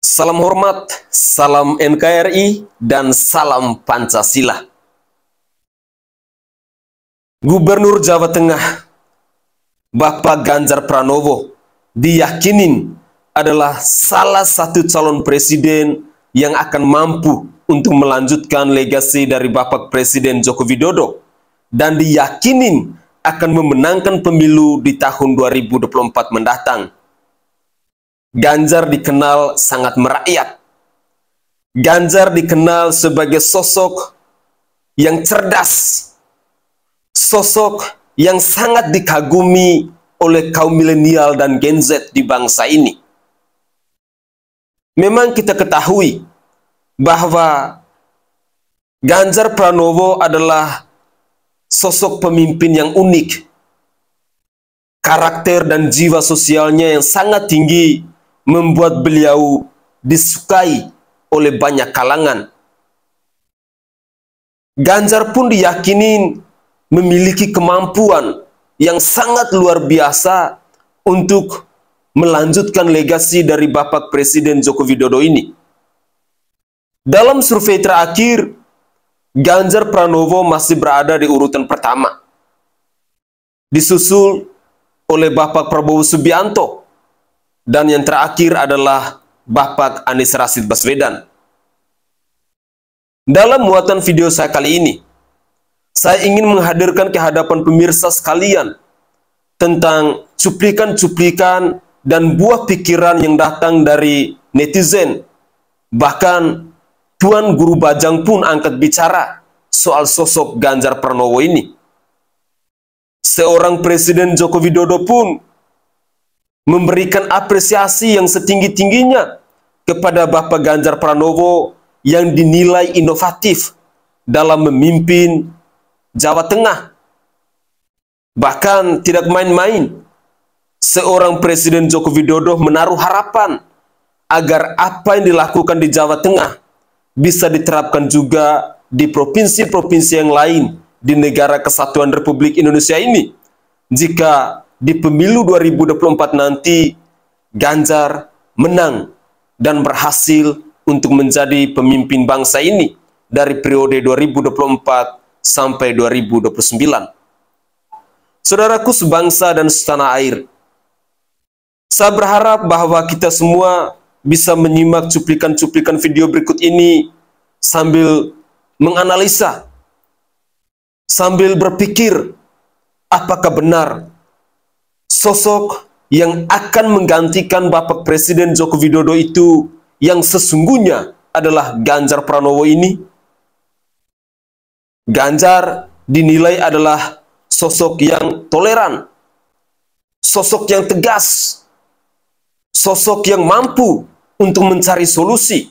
Salam hormat, salam NKRI, dan salam Pancasila. Gubernur Jawa Tengah, Bapak Ganjar Pranowo, diyakinin adalah salah satu calon presiden yang akan mampu untuk melanjutkan legasi dari Bapak Presiden Joko Widodo dan diyakinin akan memenangkan pemilu di tahun 2024 mendatang. Ganjar dikenal sangat merakyat. Ganjar dikenal sebagai sosok yang cerdas, sosok yang sangat dikagumi oleh kaum milenial dan Gen Z di bangsa ini. Memang kita ketahui bahwa Ganjar Pranowo adalah sosok pemimpin yang unik. Karakter dan jiwa sosialnya yang sangat tinggi membuat beliau disukai oleh banyak kalangan. Ganjar pun diyakini memiliki kemampuan yang sangat luar biasa untuk melanjutkan legasi dari Bapak Presiden Joko Widodo ini. Dalam survei terakhir, Ganjar Pranowo masih berada di urutan pertama, disusul oleh Bapak Prabowo Subianto, dan yang terakhir adalah Bapak Anies Rashid Baswedan. Dalam muatan video saya kali ini, saya ingin menghadirkan ke hadapan pemirsa sekalian tentang cuplikan-cuplikan dan buah pikiran yang datang dari netizen. Bahkan Tuan Guru Bajang pun angkat bicara soal sosok Ganjar Pranowo ini. Seorang Presiden Joko Widodo pun memberikan apresiasi yang setinggi-tingginya kepada Bapak Ganjar Pranowo yang dinilai inovatif dalam memimpin Jawa Tengah. Bahkan tidak main-main, seorang Presiden Joko Widodo menaruh harapan agar apa yang dilakukan di Jawa Tengah bisa diterapkan juga di provinsi-provinsi yang lain di negara Kesatuan Republik Indonesia ini. Jika di pemilu 2024 nanti Ganjar menang dan berhasil untuk menjadi pemimpin bangsa ini dari periode 2024 sampai 2029. Saudaraku sebangsa dan setanah air, saya berharap bahwa kita semua bisa menyimak cuplikan-cuplikan video berikut ini sambil menganalisa, sambil berpikir apakah benar sosok yang akan menggantikan Bapak Presiden Joko Widodo itu yang sesungguhnya adalah Ganjar Pranowo ini. Ganjar dinilai adalah sosok yang toleran, sosok yang tegas, sosok yang mampu untuk mencari solusi.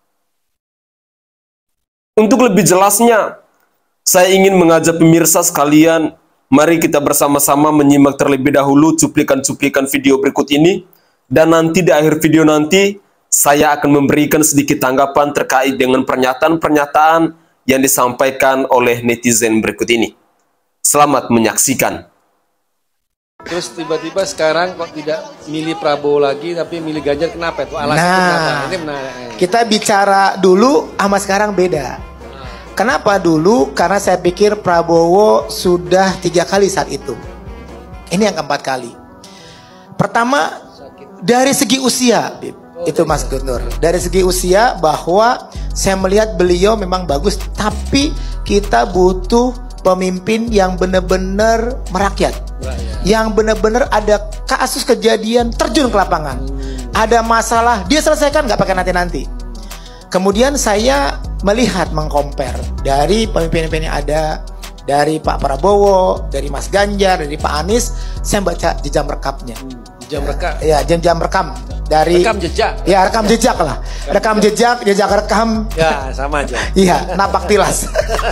Untuk lebih jelasnya, saya ingin mengajak pemirsa sekalian, mari kita bersama-sama menyimak terlebih dahulu cuplikan-cuplikan video berikut ini, dan nanti di akhir video nanti, saya akan memberikan sedikit tanggapan terkait dengan pernyataan-pernyataan yang disampaikan oleh netizen berikut ini. Selamat menyaksikan. Terus tiba-tiba sekarang kok tidak milih Prabowo lagi, tapi milih Ganjar, kenapa itu? Alasannya kenapa? Ini kita bicara dulu sama sekarang beda. Kenapa dulu? Karena saya pikir Prabowo sudah 3 kali saat itu. Ini yang keempat kali. Pertama, dari segi usia, itu Mas Guntur. Dari segi usia bahwa saya melihat beliau memang bagus, tapi kita butuh pemimpin yang benar-benar merakyat. Yang benar-benar ada kasus kejadian terjun ke lapangan. Ada masalah, dia selesaikan, nggak pakai nanti-nanti. Kemudian saya melihat, mengcompare dari pemimpin-pemimpin yang ada, dari Pak Prabowo, dari Mas Ganjar, dari Pak Anies, saya baca jejak rekamnya. jam rekam. Ya, jam rekam dari rekam jejak. Ya, rekam jejak lah. Rekam jejak rekam. Ya, sama aja. Iya, napak tilas.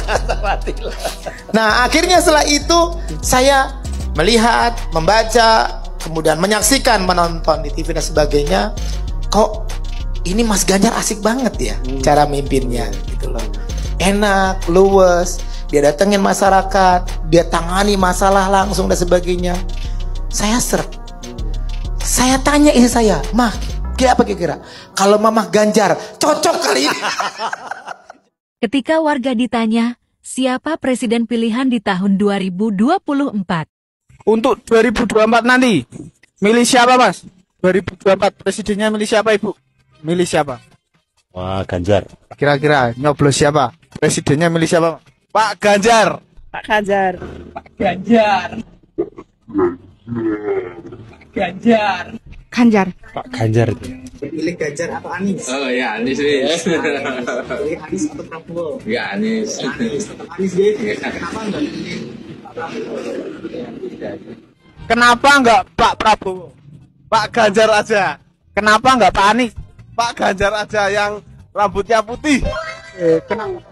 Nah, akhirnya setelah itu saya melihat, membaca, kemudian menyaksikan, menonton di TV dan sebagainya. Kok ini Mas Ganjar asik banget ya cara mimpinnya gitu loh. Enak, luwes, dia datengin masyarakat, dia tangani masalah langsung dan sebagainya. Saya seret. Saya tanya istri saya, "Mah, Apa kira-kira? Kalau Mamah Ganjar, cocok kali ini. Ketika warga ditanya, siapa presiden pilihan di tahun 2024? Untuk 2024 nanti, milih siapa Mas? 2024 presidennya milih siapa Ibu? Milih siapa? Wah, Ganjar. Kira-kira nyoblos siapa? Presidennya milih siapa? Pak Ganjar. Pak Ganjar. Pak Ganjar. Ganjar. Ganjar. Pak Ganjar itu. Pilih Ganjar atau Anies? Oh ya Anies nih. Pilih Anies atau Prabowo? Ya Anies. Anies, tetap Anies deh. Kenapa enggak pilih Pak Prabowo? Kenapa enggak Pak Prabowo? Pak Ganjar aja. Kenapa enggak Pak Anies? Pak Ganjar aja yang rambutnya putih. Kenapa?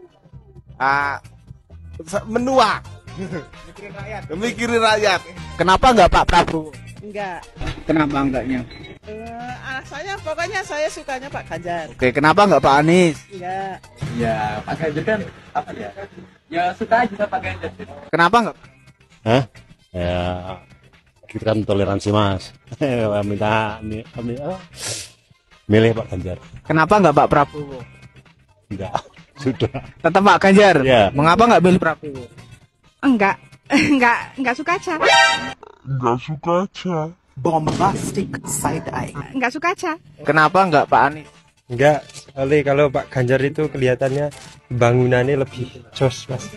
Menua. Mikirin rakyat. Kenapa enggak Pak Prabowo? Enggak. Kenapa enggaknya? Alasannya pokoknya saya sukanya Pak Ganjar. Oke, kenapa enggak Pak Anies? Enggak. Ya, Pak Ganjar kan apa ya? Ya suka aja Pak Ganjar. Kenapa enggak? Hah? Ya, kita kan toleransi Mas. Milih Pak Ganjar. Kenapa enggak Pak Prabowo? Enggak, sudah. Tetap Pak Ganjar. Ya. Mengapa enggak pilih Prabowo? Enggak. Enggak suka aja. Nggak suka aja. Bombastic side eye. Enggak suka aja. Kenapa enggak Pak Anies? Enggak, soalnya kalau Pak Ganjar itu kelihatannya bangunannya lebih jos, Mas.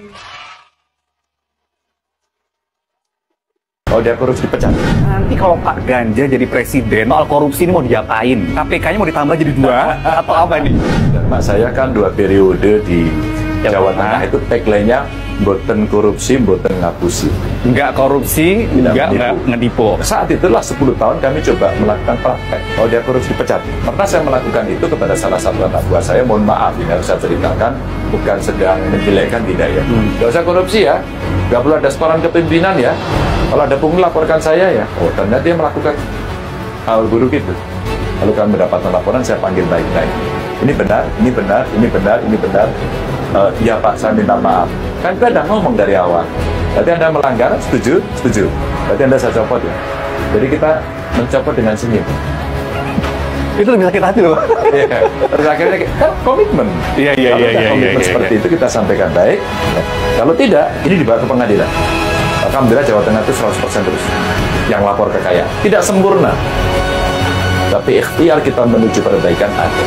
Oh, dia korupsi dipecat. Nanti kalau Pak Ganjar jadi presiden, soal korupsi ini mau diapain? KPK-nya mau ditambah jadi 2 atau apa ini? Dan Pak saya kan 2 periode di Jawa Tengah itu tagline-nya boten korupsi, boten ngapusi. Enggak korupsi, enggak ngedipo. Saat itulah 10 tahun kami coba melakukan praktek. Oh, dia korupsi dipecat. Pernah saya melakukan itu kepada salah satu anak buah saya. Mohon maaf, ini harus saya ceritakan. Bukan sedang menjelekkan, tidak ya. Nggak usah korupsi ya. Nggak perlu ada setoran kepimpinan ya. Kalau ada pungli laporkan saya ya. Oh, ternyata dia melakukan hal buruk itu. Lalu kami mendapatkan laporan, saya panggil baik-baik. Ini benar, ini benar, ini benar, ini benar. Ya Pak, saya minta maaf. Kan kita udah ngomong dari awal. Berarti Anda melanggar, setuju? Setuju. Berarti Anda saya copot ya. Jadi kita mencopot dengan senyum. Itu lebih sakit hati loh. Iya. Terus akhirnya kan komitmen. Iya. Komitmen seperti itu kita sampaikan baik. Kalau tidak, ini dibawa ke pengadilan. Alhamdulillah Jawa Tengah itu 100% terus yang lapor ke kaya. Tidak sempurna, tapi ikhtiar kita menuju perbaikan ada.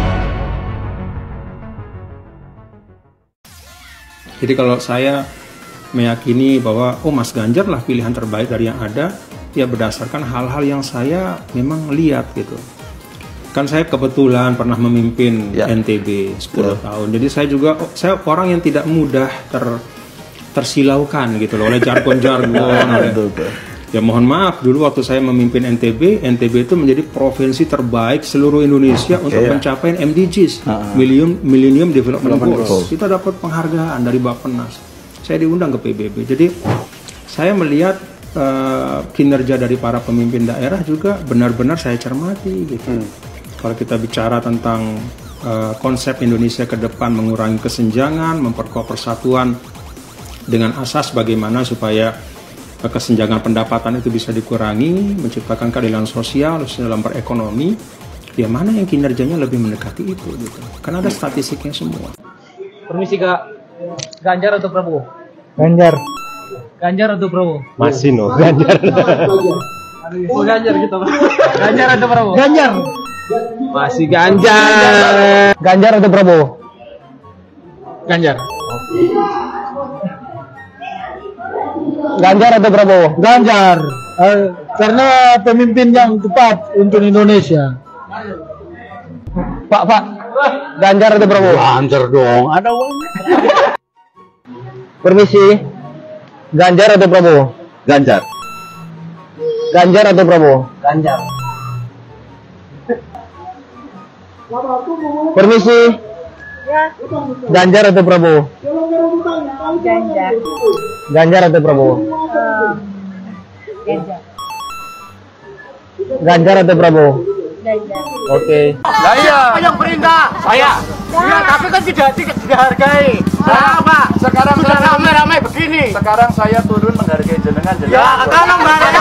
Jadi kalau saya meyakini bahwa Mas Ganjar lah pilihan terbaik dari yang ada, ya berdasarkan hal-hal yang saya memang lihat gitu. Kan saya kebetulan pernah memimpin NTB 10 tahun. Jadi saya orang yang tidak mudah tersilaukan gitu loh oleh jargon-jargon. Ya mohon maaf, dulu waktu saya memimpin NTB itu menjadi provinsi terbaik seluruh Indonesia untuk mencapai MDGs, Millennium Development Goals. Kita dapat penghargaan dari Bappenas. Saya diundang ke PBB. Jadi saya melihat kinerja dari para pemimpin daerah juga benar-benar saya cermati gitu. Kalau kita bicara tentang konsep Indonesia ke depan, mengurangi kesenjangan, memperkuat persatuan dengan asas bagaimana supaya kesenjangan pendapatan itu bisa dikurangi, menciptakan keadilan sosial dalam perekonomi, ya mana yang kinerjanya lebih mendekati itu gitu. Karena ada statistiknya semua. Permisi Kak, Ganjar atau Prabowo? Ganjar. Ganjar atau Prabowo? Masih no, Ganjar. Oh, Ganjar gitu. Ganjar atau Prabowo? Ganjar. Masih Ganjar. Ganjar atau Prabowo? Ganjar. Ganjar atau Prabowo? Ganjar. Karena pemimpin yang tepat untuk Indonesia. Pak. Ganjar atau Prabowo? Ganjar dong, ada uangnya. Permisi. Ganjar atau Prabowo? Ganjar. Ganjar atau Prabowo? Ganjar. Permisi. Ganjar atau Prabowo? Ganjar. Ganjar atau Prabowo? Ganjar. Ganjar atau Prabowo? Ganjar. Oke. Saya yang perintah. Saya. Ya, tapi kan tidak dihargai. Nah, Pak, sekarang sudah ramai-ramai begini. Sekarang saya turun menghargai jenengan. Ya, kalau menghargai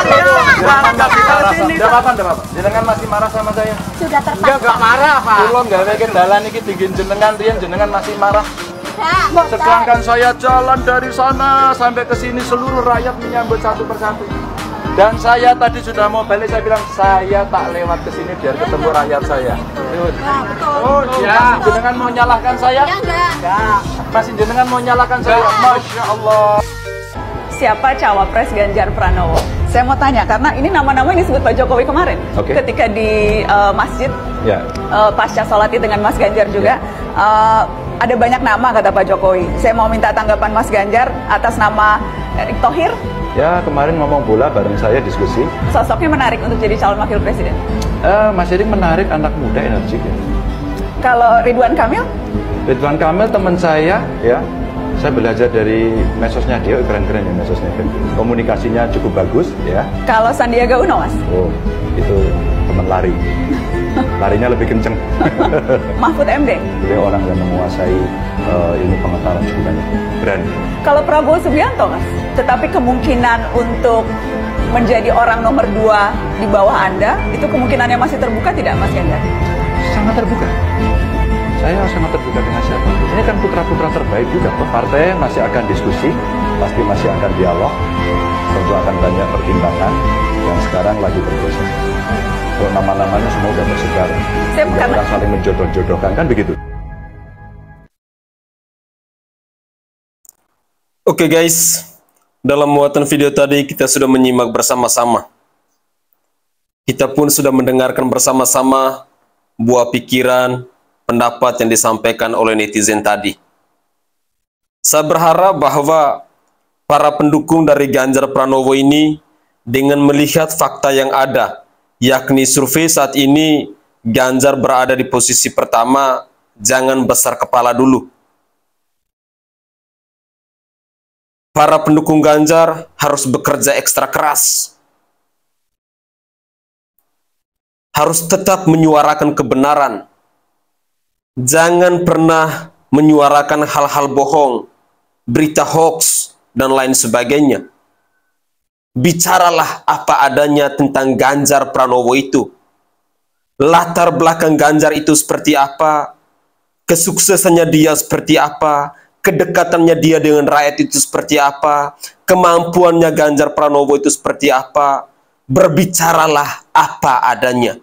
jenengan masih marah sama saya. Sudah terpaksa. Enggak marah, Pak. Kulon gawe kendalan iki digin jenengan riyen jenengan masih marah. Sedangkan saya jalan dari sana sampai ke sini seluruh rakyat menyambut satu persatu. Dan saya tadi sudah mau balik, saya bilang saya tak lewat ke sini biar ketemu rakyat saya. Oh ya, jenengan mau nyalahkan saya? Enggak. Masih jenengan mau nyalahkan saya? Masya Allah. Siapa cawapres Ganjar Pranowo? Saya mau tanya karena ini nama-nama yang disebut Pak Jokowi kemarin, ketika di masjid pasca sholat dengan Mas Ganjar juga. Ada banyak nama kata Pak Jokowi. Saya mau minta tanggapan Mas Ganjar atas nama Erick Thohir. Ya, kemarin ngomong bola bareng saya diskusi. Sosoknya menarik untuk jadi calon wakil presiden. Mas Erick menarik, anak muda energik ya. Kalau Ridwan Kamil? Ridwan Kamil teman saya ya. Saya belajar dari medsosnya dia, keren-keren ya medsosnya. Komunikasinya cukup bagus ya. Kalau Sandiaga Uno, Mas? Oh, itu teman lari. Larinya lebih kenceng. Mahfud MD? Beliau orang yang menguasai ilmu pengetahuan cukup banyak. Berani. Kalau Prabowo Subianto, Mas? Tetapi kemungkinan untuk menjadi orang nomor 2 di bawah Anda, itu kemungkinannya masih terbuka tidak, Mas Ganjar? Sangat terbuka. Saya sangat terbuka dengan siapa. Ini kan putra-putra terbaik juga. Partai masih akan diskusi, pasti masih akan dialog, tentu akan banyak pertimbangan yang sekarang lagi berproses. Kalau nama-namanya semua sudah tersebar, orang saling menjodoh-jodohkan, kan begitu. Oke guys, dalam muatan video tadi kita sudah menyimak bersama-sama. Kita pun sudah mendengarkan bersama-sama buah pikiran, pendapat yang disampaikan oleh netizen tadi. Saya berharap bahwa para pendukung dari Ganjar Pranowo ini dengan melihat fakta yang ada, yakni survei saat ini Ganjar berada di posisi pertama, jangan besar kepala dulu. Para pendukung Ganjar harus bekerja ekstra keras. Harus tetap menyuarakan kebenaran. Jangan pernah menyuarakan hal-hal bohong, berita hoax, dan lain sebagainya. Bicaralah apa adanya tentang Ganjar Pranowo itu. Latar belakang Ganjar itu seperti apa, kesuksesannya dia seperti apa, kedekatannya dia dengan rakyat itu seperti apa, kemampuannya Ganjar Pranowo itu seperti apa. Berbicaralah apa adanya.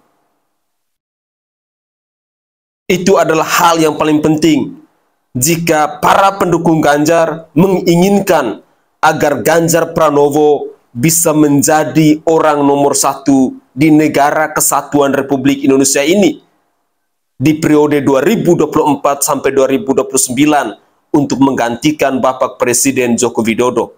Itu adalah hal yang paling penting jika para pendukung Ganjar menginginkan agar Ganjar Pranowo bisa menjadi orang nomor 1 di negara kesatuan Republik Indonesia ini di periode 2024 sampai 2029 untuk menggantikan Bapak Presiden Joko Widodo.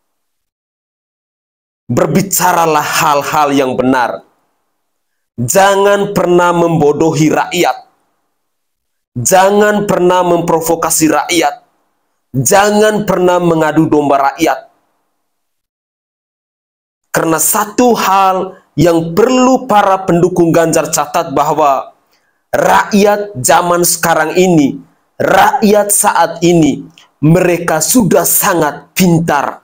Berbicaralah hal-hal yang benar. Jangan pernah membodohi rakyat. Jangan pernah memprovokasi rakyat. Jangan pernah mengadu domba rakyat. Karena satu hal yang perlu para pendukung Ganjar catat bahwa rakyat zaman sekarang ini, rakyat saat ini, mereka sudah sangat pintar.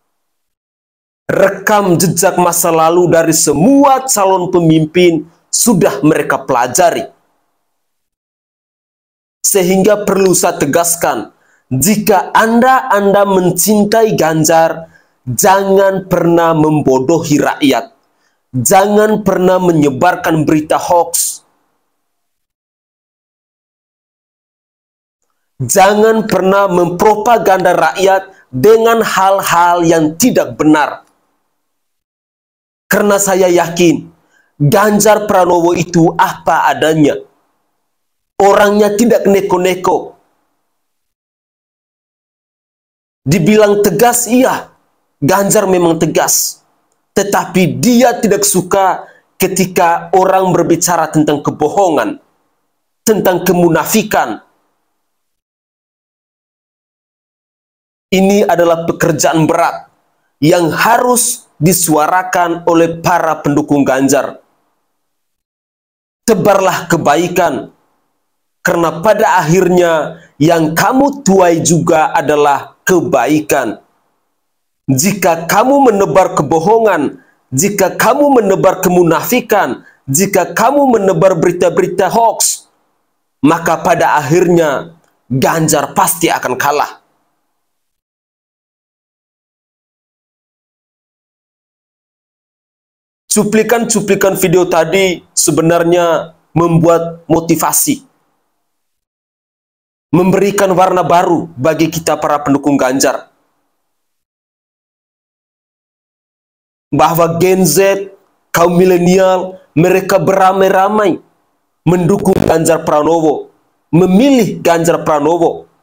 Rekam jejak masa lalu dari semua calon pemimpin sudah mereka pelajari. Sehingga perlu saya tegaskan, jika Anda mencintai Ganjar, jangan pernah membodohi rakyat. Jangan pernah menyebarkan berita hoax. Jangan pernah mempropaganda rakyat dengan hal-hal yang tidak benar. Karena saya yakin, Ganjar Pranowo itu apa adanya. Orangnya tidak neko-neko. Dibilang tegas, iya. Ganjar memang tegas. Tetapi dia tidak suka ketika orang berbicara tentang kebohongan, tentang kemunafikan. Ini adalah pekerjaan berat yang harus disuarakan oleh para pendukung Ganjar. Tebarlah kebaikan. Karena pada akhirnya yang kamu tuai juga adalah kebaikan. Jika kamu menebar kebohongan, jika kamu menebar kemunafikan, jika kamu menebar berita-berita hoax, maka pada akhirnya Ganjar pasti akan kalah. Cuplikan-cuplikan video tadi sebenarnya membuat motivasi, memberikan warna baru bagi kita para pendukung Ganjar. Bahwa Gen Z, kaum milenial, mereka beramai-ramai mendukung Ganjar Pranowo, memilih Ganjar Pranowo.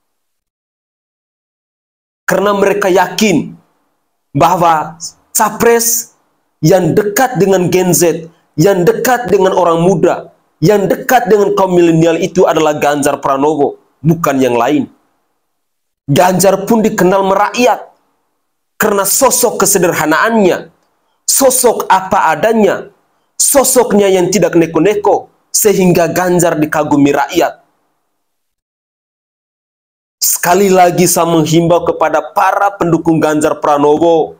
Karena mereka yakin bahwa capres yang dekat dengan Gen Z, yang dekat dengan orang muda, yang dekat dengan kaum milenial itu adalah Ganjar Pranowo, bukan yang lain. Ganjar pun dikenal merakyat karena sosok kesederhanaannya, sosok apa adanya, sosoknya yang tidak neko-neko, sehingga Ganjar dikagumi rakyat. Sekali lagi saya menghimbau kepada para pendukung Ganjar Pranowo,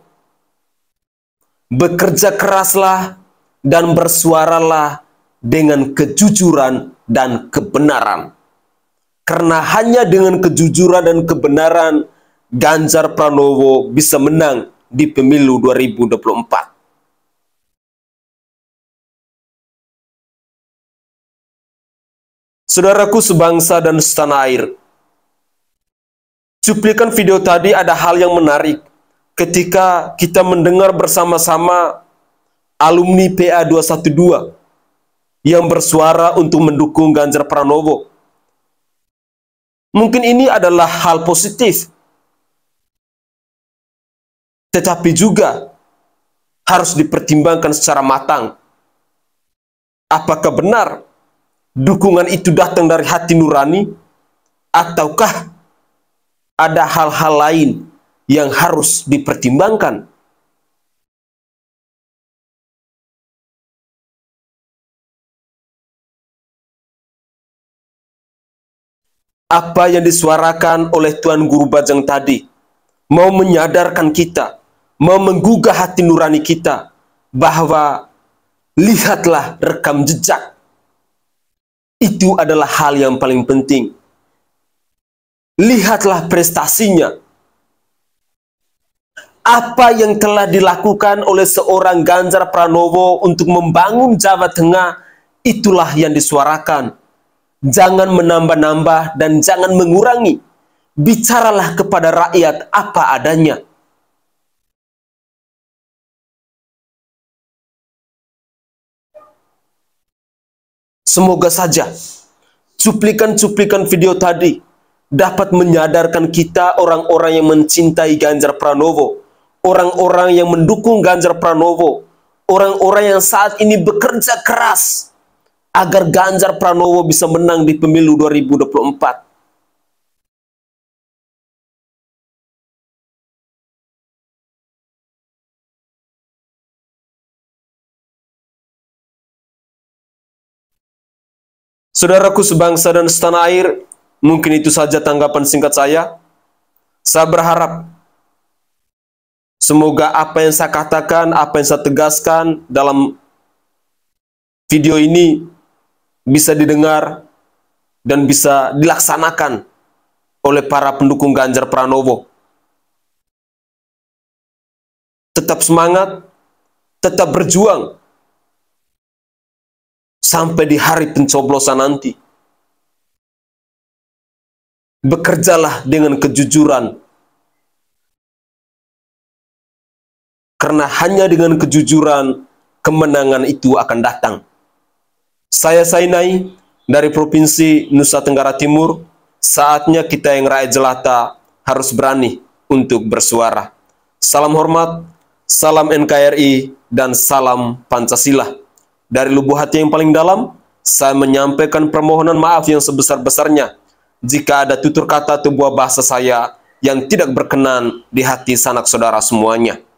bekerja keraslah dan bersuaralah dengan kejujuran dan kebenaran. Karena hanya dengan kejujuran dan kebenaran Ganjar Pranowo bisa menang di pemilu 2024. Saudaraku sebangsa dan setanah air, cuplikan video tadi ada hal yang menarik ketika kita mendengar bersama-sama alumni PA 212 yang bersuara untuk mendukung Ganjar Pranowo. Mungkin ini adalah hal positif, tetapi juga harus dipertimbangkan secara matang. Apakah benar dukungan itu datang dari hati nurani, ataukah ada hal-hal lain yang harus dipertimbangkan? Apa yang disuarakan oleh Tuan Guru Bajang tadi mau menyadarkan kita, mau menggugah hati nurani kita bahwa lihatlah rekam jejak. Itu adalah hal yang paling penting. Lihatlah prestasinya. Apa yang telah dilakukan oleh seorang Ganjar Pranowo untuk membangun Jawa Tengah, itulah yang disuarakan. Jangan menambah-nambah dan jangan mengurangi. Bicaralah kepada rakyat apa adanya. Semoga saja cuplikan-cuplikan video tadi dapat menyadarkan kita orang-orang yang mencintai Ganjar Pranowo, orang-orang yang mendukung Ganjar Pranowo, orang-orang yang saat ini bekerja keras agar Ganjar Pranowo bisa menang di pemilu 2024. Saudaraku sebangsa dan setanah air, mungkin itu saja tanggapan singkat saya. Saya berharap semoga apa yang saya katakan, apa yang saya tegaskan dalam video ini bisa didengar dan bisa dilaksanakan oleh para pendukung Ganjar Pranowo. Tetap semangat, tetap berjuang sampai di hari pencoblosan nanti. Bekerjalah dengan kejujuran, karena hanya dengan kejujuran kemenangan itu akan datang. Saya Sainai dari Provinsi Nusa Tenggara Timur. Saatnya kita yang rakyat jelata harus berani untuk bersuara. Salam hormat, salam NKRI, dan salam Pancasila. Dari lubuk hati yang paling dalam, saya menyampaikan permohonan maaf yang sebesar-besarnya jika ada tutur kata atau buah bahasa saya yang tidak berkenan di hati sanak saudara semuanya.